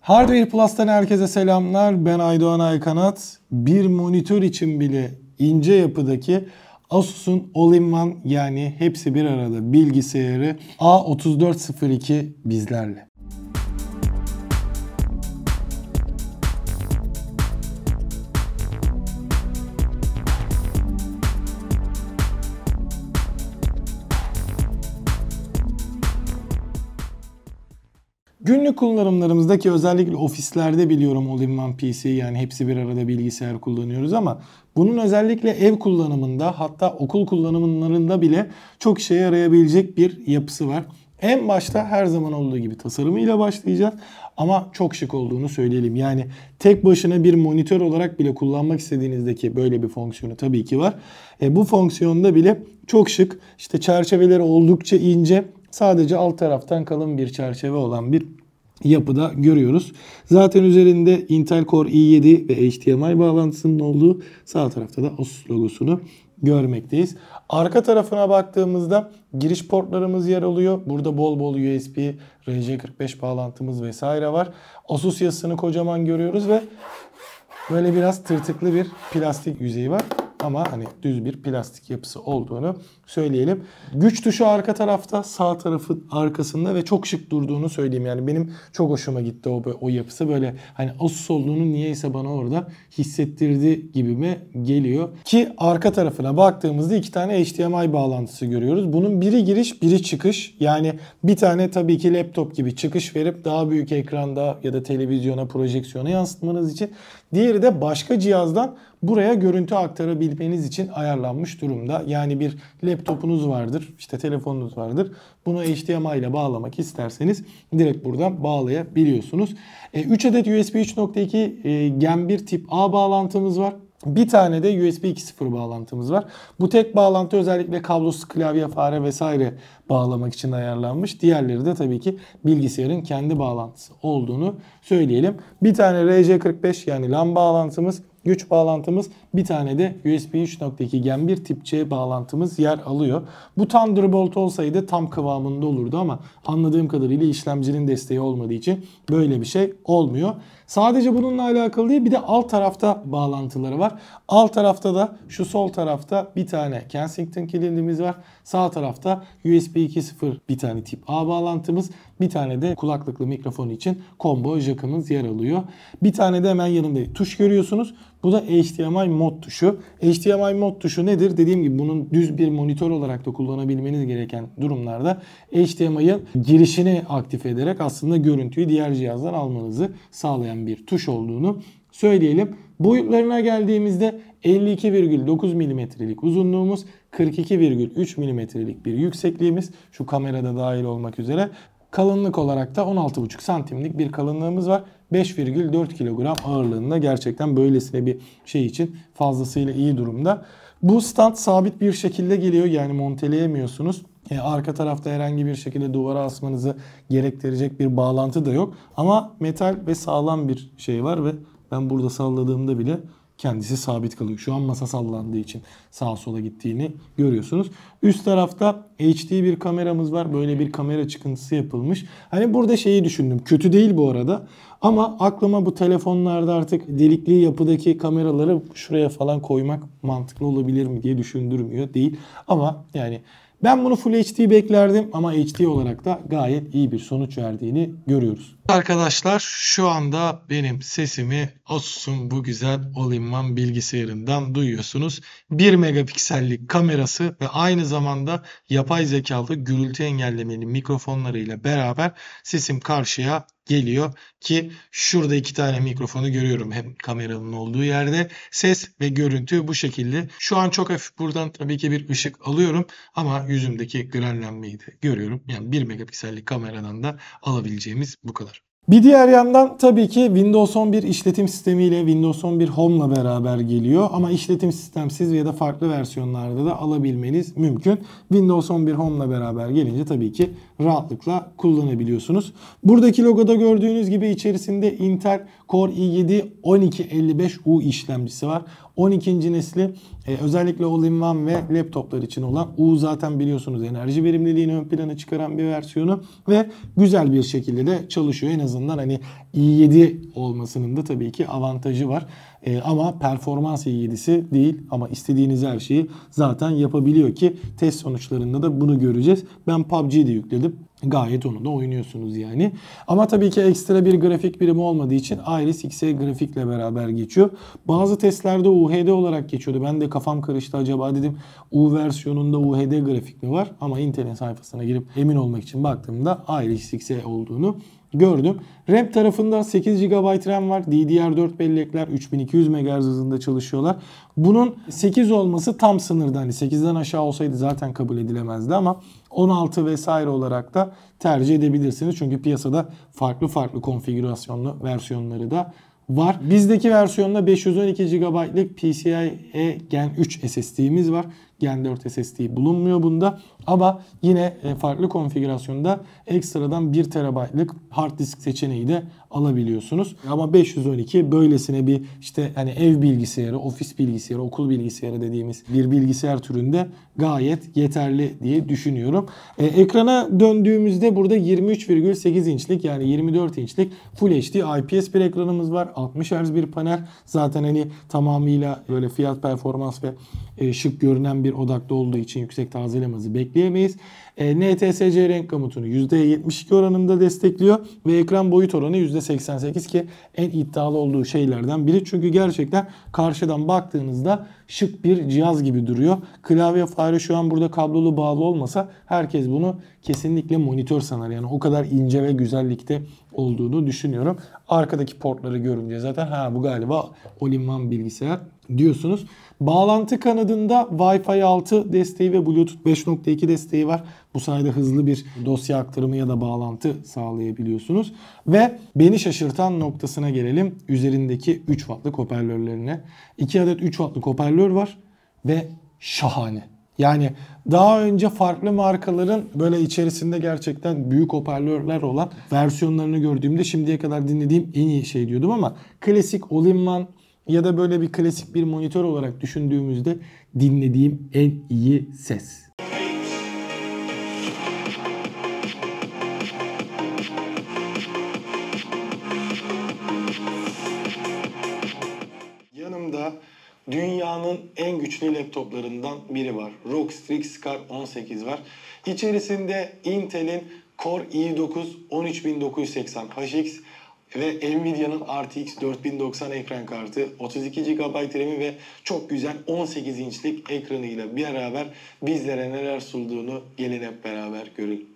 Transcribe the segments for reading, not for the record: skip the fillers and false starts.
Hardware Plus'tan herkese selamlar. Ben Aydoğan Aykanat. Bir monitör için bile ince yapıdaki Asus'un All-in-One yani hepsi bir arada bilgisayarı A3402 bizlerle. Günlük kullanımlarımızdaki özellikle ofislerde biliyorum All-in-One PC yani hepsi bir arada bilgisayar kullanıyoruz ama bunun özellikle ev kullanımında hatta okul kullanımlarında bile çok işe yarayabilecek bir yapısı var. En başta her zaman olduğu gibi tasarımıyla başlayacağız ama çok şık olduğunu söyleyelim. Yani tek başına bir monitör olarak bile kullanmak istediğinizdeki böyle bir fonksiyonu tabii ki var. Bu fonksiyonda bile çok şık. İşte çerçeveleri oldukça ince. Sadece alt taraftan kalın bir çerçeve olan bir yapıda görüyoruz. Zaten üzerinde Intel Core i7 ve HDMI bağlantısının olduğu, sağ tarafta da Asus logosunu görmekteyiz. Arka tarafına baktığımızda giriş portlarımız yer alıyor. Burada bol bol USB, RJ45 bağlantımız vesaire var. Asus yazısını kocaman görüyoruz ve böyle biraz tırtıklı bir plastik yüzeyi var. Ama hani düz bir plastik yapısı olduğunu söyleyelim. Güç tuşu arka tarafta, sağ tarafın arkasında ve çok şık durduğunu söyleyeyim. Yani benim çok hoşuma gitti o yapısı. Böyle hani Asus olduğunu niyeyse bana orada hissettirdi gibime geliyor. Ki arka tarafına baktığımızda iki tane HDMI bağlantısı görüyoruz. Bunun biri giriş, biri çıkış. Yani bir tane tabii ki laptop gibi çıkış verip daha büyük ekranda ya da televizyona, projeksiyona yansıtmanız için. Diğeri de başka cihazdan buraya görüntü aktarabilmeniz için ayarlanmış durumda. Yani bir laptopunuz vardır, işte telefonunuz vardır. Bunu HDMI ile bağlamak isterseniz direkt buradan bağlayabiliyorsunuz. 3 adet USB 3.2 Gen 1 tip A bağlantımız var. Bir tane de USB 2.0 bağlantımız var. Bu tek bağlantı özellikle kablosuz klavye, fare vesaire bağlamak için ayarlanmış. Diğerleri de tabii ki bilgisayarın kendi bağlantısı olduğunu söyleyelim. Bir tane RJ45 yani LAN bağlantımız, güç bağlantımız, bir tane de USB 3.2 Gen 1 tip C bağlantımız yer alıyor. Bu Thunderbolt olsaydı tam kıvamında olurdu ama anladığım kadarıyla işlemcinin desteği olmadığı için böyle bir şey olmuyor. Sadece bununla alakalı değil, bir de alt tarafta bağlantıları var. Alt tarafta da şu sol tarafta bir tane Kensington kilidimiz var. Sağ tarafta USB 2.0 bir tane tip A bağlantımız, bir tane de kulaklıklı mikrofon için combo jack'ımız yer alıyor. Bir tane de hemen yanında tuş görüyorsunuz. Bu da HDMI mod tuşu. HDMI mod tuşu nedir? Dediğim gibi bunun düz bir monitör olarak da kullanabilmeniz gereken durumlarda HDMI'ın girişini aktif ederek aslında görüntüyü diğer cihazdan almanızı sağlayan bir tuş olduğunu söyleyelim. Boyutlarına geldiğimizde 52,9 mm'lik uzunluğumuz, 42,3 mm'lik bir yüksekliğimiz, şu kamerada dahil olmak üzere. Kalınlık olarak da 16,5 santimlik bir kalınlığımız var. 5,4 kilogram ağırlığında, gerçekten böylesine bir şey için fazlasıyla iyi durumda. Bu stand sabit bir şekilde geliyor, yani monteleyemiyorsunuz. Arka tarafta herhangi bir şekilde duvara asmanızı gerektirecek bir bağlantı da yok. Ama metal ve sağlam bir şey var ve ben burada salladığımda bile kendisi sabit kalıyor. Şu an masa sallandığı için sağa sola gittiğini görüyorsunuz. Üst tarafta HD bir kameramız var. Böyle bir kamera çıkıntısı yapılmış. Hani burada şeyi düşündüm. Kötü değil bu arada. Ama aklıma bu telefonlarda artık delikli yapıdaki kameraları şuraya falan koymak mantıklı olabilir mi diye düşündürmüyor değil. Ama yani ben bunu Full HD beklerdim ama HD olarak da gayet iyi bir sonuç verdiğini görüyoruz. Arkadaşlar şu anda benim sesimi Asus'un bu güzel All-in-One bilgisayarından duyuyorsunuz. 1 megapiksellik kamerası ve aynı zamanda yapay zekalı gürültü engellemeli mikrofonlarıyla beraber sesim karşıya geliyor ki şurada iki tane mikrofonu görüyorum hem kameranın olduğu yerde. Ses ve görüntü bu şekilde. Şu an çok hafif buradan tabii ki bir ışık alıyorum ama yüzümdeki granlenmeyi de görüyorum. Yani 1 megapiksellik kameradan da alabileceğimiz bu kadar. Bir diğer yandan tabii ki Windows 11 işletim sistemiyle Windows 11 Home'la beraber geliyor. Ama işletim sistemsiz ya da farklı versiyonlarda da alabilmeniz mümkün. Windows 11 Home'la beraber gelince tabii ki rahatlıkla kullanabiliyorsunuz. Buradaki logoda gördüğünüz gibi içerisinde Intel Core i7 1255U işlemcisi var. 12. nesli özellikle all-in-one ve laptoplar için olan U zaten biliyorsunuz enerji verimliliğini ön plana çıkaran bir versiyonu ve güzel bir şekilde de çalışıyor. En azından hani i7 olmasının da tabii ki avantajı var. Ama performans i7'si değil ama istediğiniz her şeyi zaten yapabiliyor ki test sonuçlarında da bunu göreceğiz. Ben PUBG'de yükledim. Gayet onu da oynuyorsunuz yani. Ama tabii ki ekstra bir grafik birimi olmadığı için Iris Xe grafikle beraber geçiyor. Bazı testlerde UHD olarak geçiyordu. Ben de kafam karıştı, acaba dedim U versiyonunda UHD grafik mi var? Ama Intel'in sayfasına girip emin olmak için baktığımda Iris Xe olduğunu gördüm. RAM tarafında 8 GB RAM var. DDR4 bellekler 3200 MHz hızında çalışıyorlar. Bunun 8 olması tam sınırda. Hani 8'den aşağı olsaydı zaten kabul edilemezdi ama 16 vesaire olarak da tercih edebilirsiniz. Çünkü piyasada farklı konfigürasyonlu versiyonları da var. Bizdeki versiyonda 512 GB'lık PCIe Gen 3 SSD'miz var. Gen 4 SSD bulunmuyor bunda. Ama yine farklı konfigürasyonda ekstradan 1 TB'lık hard disk seçeneği de alabiliyorsunuz. Ama 512 böylesine bir işte hani ev bilgisayarı, ofis bilgisayarı, okul bilgisayarı dediğimiz bir bilgisayar türünde gayet yeterli diye düşünüyorum. Ekrana döndüğümüzde burada 23,8 inçlik yani 24 inçlik Full HD IPS bir ekranımız var. 60 Hz bir panel. Zaten hani tamamıyla böyle fiyat performans ve şık görünen bir odakta olduğu için yüksek tazeleme hızı bekleyemeyiz. NTSC renk gamutunu %72 oranında destekliyor ve ekran boyut oranı %88 ki en iddialı olduğu şeylerden biri. Çünkü gerçekten karşıdan baktığınızda şık bir cihaz gibi duruyor. Klavye fare şu an burada kablolu bağlı olmasa herkes bunu kesinlikle monitör sanar. Yani o kadar ince ve güzellikte olduğunu düşünüyorum. Arkadaki portları görünce zaten bu galiba all-in-one bilgisayar diyorsunuz. Bağlantı kanadında Wi-Fi 6 desteği ve Bluetooth 5.2 desteği var. Bu sayede hızlı bir dosya aktarımı ya da bağlantı sağlayabiliyorsunuz. Ve beni şaşırtan noktasına gelelim. Üzerindeki 3 wattlık hoparlörlerine. 2 adet 3 wattlık hoparlör var ve şahane. Yani daha önce farklı markaların böyle içerisinde gerçekten büyük hoparlörler olan versiyonlarını gördüğümde şimdiye kadar dinlediğim en iyi şey diyordum ama klasik all-in-one ya da böyle bir klasik bir monitör olarak düşündüğümüzde dinlediğim en iyi ses. Yanımda dünyanın en güçlü laptoplarından biri var. ROG Strix Scar 18 var. İçerisinde Intel'in Core i9 13980 HX ve Nvidia'nın RTX 4090 ekran kartı, 32 GB RAM'i ve çok güzel 18 inçlik ekranıyla beraber bizlere neler sunduğunu gelin hep beraber görelim.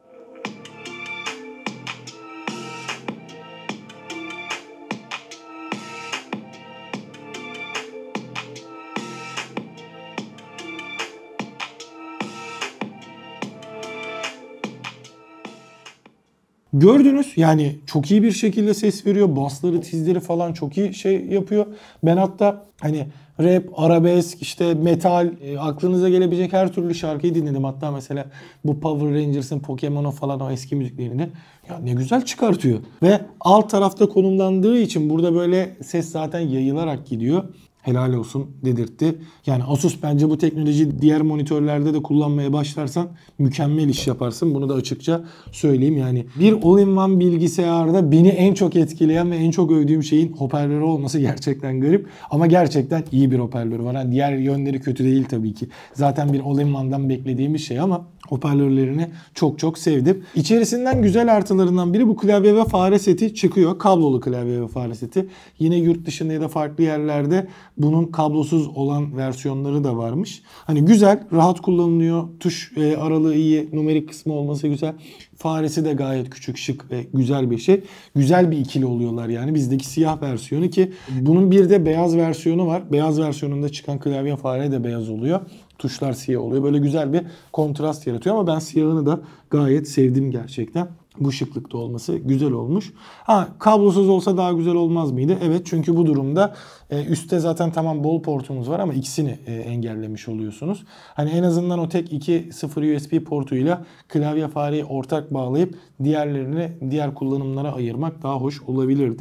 Gördünüz yani çok iyi bir şekilde ses veriyor. Bassları, tizleri falan çok iyi şey yapıyor. Ben hatta hani rap, arabesk, işte metal, aklınıza gelebilecek her türlü şarkıyı dinledim. Hatta mesela bu Power Rangers'ın, Pokemon'un falan o eski müziklerini ya ne güzel çıkartıyor. Ve alt tarafta konumlandığı için burada böyle ses zaten yayılarak gidiyor. Helal olsun dedirtti. Yani Asus bence bu teknoloji diğer monitörlerde de kullanmaya başlarsan mükemmel iş yaparsın. Bunu da açıkça söyleyeyim. Yani bir all-in-one bilgisayarda beni en çok etkileyen ve en çok övdüğüm şeyin hoparlörü olması gerçekten garip. Ama gerçekten iyi bir hoparlörü var. Yani diğer yönleri kötü değil tabii ki. Zaten bir all-in-one'dan beklediğimiz şey ama hoparlörlerini çok sevdim. İçerisinden güzel artılarından biri bu klavye ve fare seti çıkıyor. Kablolu klavye ve fare seti. Yine yurt dışında ya da farklı yerlerde bunun kablosuz olan versiyonları da varmış. Hani güzel, rahat kullanılıyor. Tuş aralığı iyi, numerik kısmı olması güzel. Faresi de gayet küçük, şık ve güzel bir şey. Güzel bir ikili oluyorlar yani. Bizdeki siyah versiyonu ki bunun bir de beyaz versiyonu var. Beyaz versiyonunda çıkan klavye fare de beyaz oluyor. Tuşlar siyah oluyor. Böyle güzel bir kontrast yaratıyor ama ben siyahını da gayet sevdim gerçekten. Bu şıklıkta olması güzel olmuş. Kablosuz olsa daha güzel olmaz mıydı? Evet, çünkü bu durumda üstte zaten tamam bol portumuz var ama ikisini engellemiş oluyorsunuz. Hani en azından o tek 2.0 USB portuyla klavye fareyi ortak bağlayıp diğerlerini diğer kullanımlara ayırmak daha hoş olabilirdi.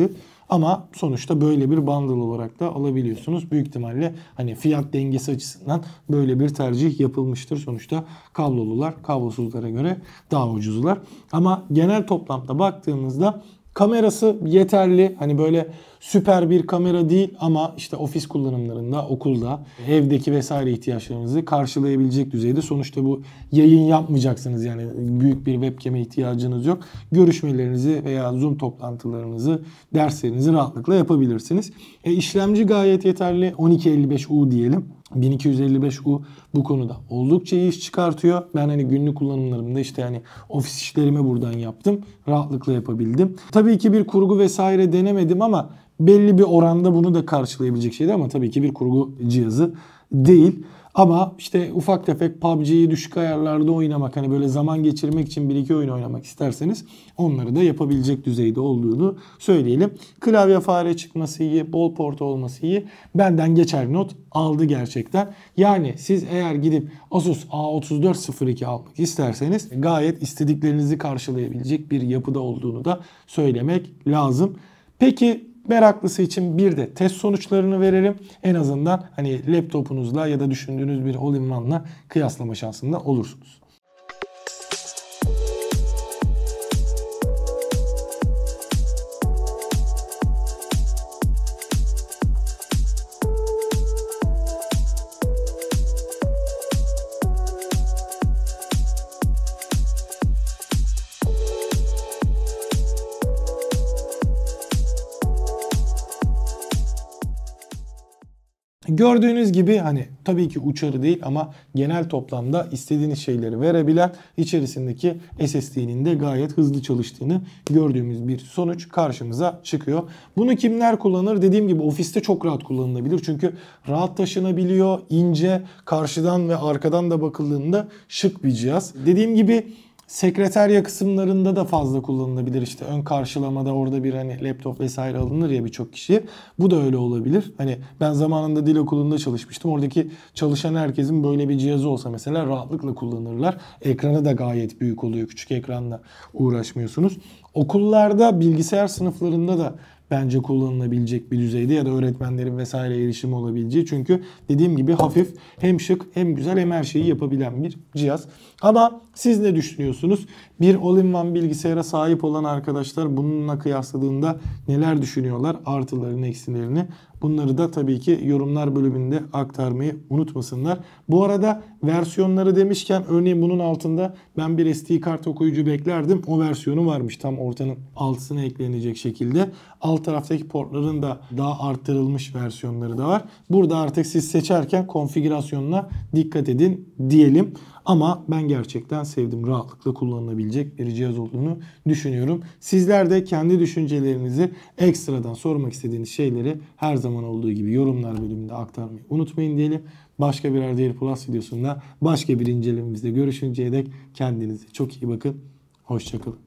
Ama sonuçta böyle bir bundle olarak da alabiliyorsunuz. Büyük ihtimalle hani fiyat dengesi açısından böyle bir tercih yapılmıştır. Sonuçta kablolular kablosuzlara göre daha ucuzlar. Ama genel toplamda baktığımızda kamerası yeterli. Hani böyle süper bir kamera değil ama işte ofis kullanımlarında, okulda, evdeki vesaire ihtiyaçlarınızı karşılayabilecek düzeyde. Sonuçta bu yayın yapmayacaksınız, yani büyük bir webcam'e ihtiyacınız yok. Görüşmelerinizi veya Zoom toplantılarınızı, derslerinizi rahatlıkla yapabilirsiniz. İşlemci gayet yeterli. 1255U diyelim. 1255U bu konuda oldukça iyi iş çıkartıyor. Ben hani günlük kullanımlarımda işte yani ofis işlerimi buradan yaptım. Rahatlıkla yapabildim. Tabii ki bir kurgu vesaire denemedim ama belli bir oranda bunu da karşılayabilecek şeydi, ama tabii ki bir kurgu cihazı değil. Ama işte ufak tefek PUBG'yi düşük ayarlarda oynamak, hani böyle zaman geçirmek için 1-2 oyun oynamak isterseniz onları da yapabilecek düzeyde olduğunu söyleyelim. Klavye fare çıkması iyi, bol port olması iyi. Benden geçer not aldı gerçekten. Yani siz eğer gidip Asus A3402 almak isterseniz gayet istediklerinizi karşılayabilecek bir yapıda olduğunu da söylemek lazım. Peki meraklısı için bir de test sonuçlarını verelim. En azından hani laptopunuzla ya da düşündüğünüz bir all-in-one'la kıyaslama şansında olursunuz. Gördüğünüz gibi hani tabii ki uçarı değil ama genel toplamda istediğiniz şeyleri verebilen, içerisindeki SSD'nin de gayet hızlı çalıştığını gördüğümüz bir sonuç karşımıza çıkıyor. Bunu kimler kullanır? Dediğim gibi ofiste çok rahat kullanılabilir. Çünkü rahat taşınabiliyor, ince, karşıdan ve arkadan da bakıldığında şık bir cihaz. Dediğim gibi sekreterya kısımlarında da fazla kullanılabilir. İşte ön karşılamada orada bir hani laptop vesaire alınır ya birçok kişiye. Bu da öyle olabilir. Hani ben zamanında dil okulunda çalışmıştım. Oradaki çalışan herkesin böyle bir cihazı olsa mesela rahatlıkla kullanırlar. Ekranı da gayet büyük oluyor. Küçük ekranla uğraşmıyorsunuz. Okullarda, bilgisayar sınıflarında da bence kullanılabilecek bir düzeyde ya da öğretmenlerin vesaire erişimi olabileceği. Çünkü dediğim gibi hafif, hem şık hem güzel hem her şeyi yapabilen bir cihaz. Ama siz ne düşünüyorsunuz? Bir all-in-one bilgisayara sahip olan arkadaşlar bununla kıyasladığında neler düşünüyorlar? Artılarını, eksilerini. Bunları da tabii ki yorumlar bölümünde aktarmayı unutmasınlar. Bu arada versiyonları demişken örneğin bunun altında ben bir SD kart okuyucu beklerdim. O versiyonu varmış tam ortanın altısına eklenecek şekilde. Alt taraftaki portların da daha arttırılmış versiyonları da var. Burada artık siz seçerken konfigürasyonuna dikkat edin diyelim. Ama ben gerçekten sevdim. Rahatlıkla kullanılabilecek bir cihaz olduğunu düşünüyorum. Sizler de kendi düşüncelerinizi, ekstradan sormak istediğiniz şeyleri her zaman olduğu gibi yorumlar bölümünde aktarmayı unutmayın diyelim. Başka bir RDR Plus videosunda başka bir incelememizde görüşünceye dek kendinize çok iyi bakın. Hoşça kalın.